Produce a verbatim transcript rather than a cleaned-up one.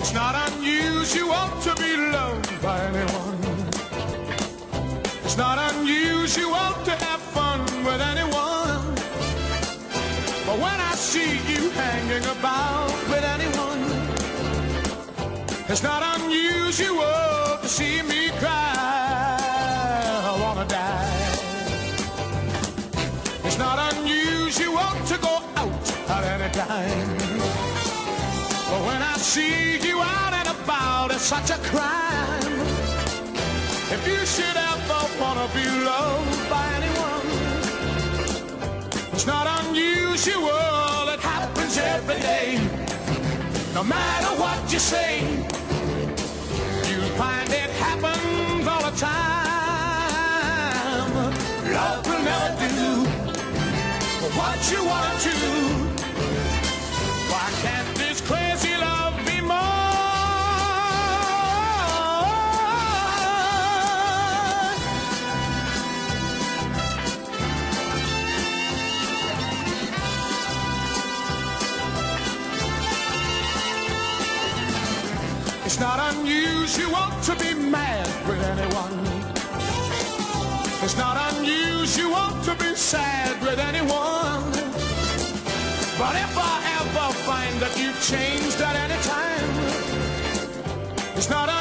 It's not unusual to be loved by anyone. It's not unusual to have fun with anyone. But when I see you hanging about with anyone, it's not unusual to see me cry. I wanna die. It's not unusual to go out at any time. But when I see you out and about, it's such a crime. If you should ever wanna be loved by anyone, it's not unusual, it happens every day. No matter what you say, you'll find it happens all the time. Love will never do what you want to. Why can't this crazy love be more? It's not unusual to be mad with anyone. It's not unusual to be sad with anyone. But if I ever find that you've changed at any time, it's not